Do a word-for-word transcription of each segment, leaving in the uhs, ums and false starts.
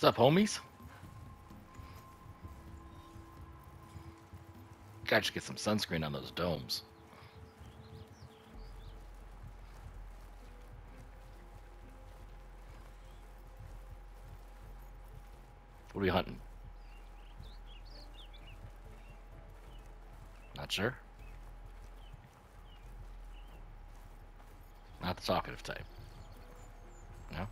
What's up, homies? Gotta just get some sunscreen on those domes. What are we hunting? Not sure. Not the talkative type. No?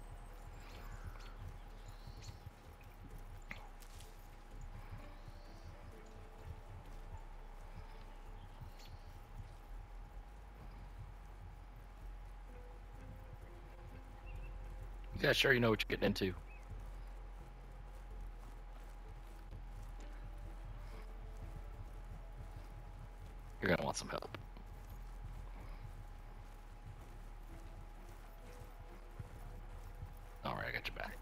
You guys sure you know what you're getting into? You're gonna want some help. Alright, I got your back.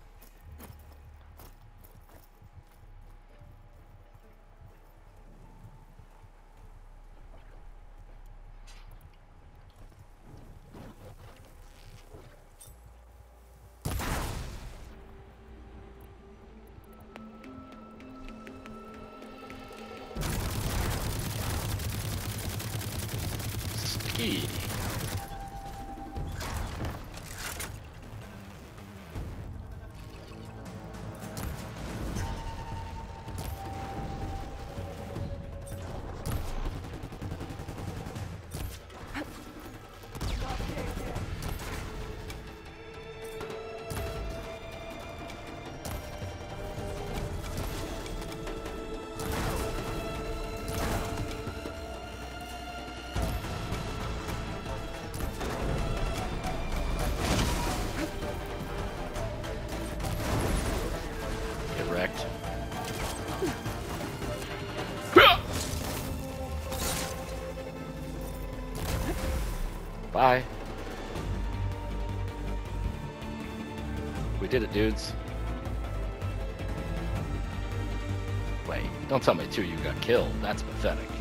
Sticky. Get wrecked. Bye. We did it, dudes. Wait, don't tell me two of you got killed. That's pathetic.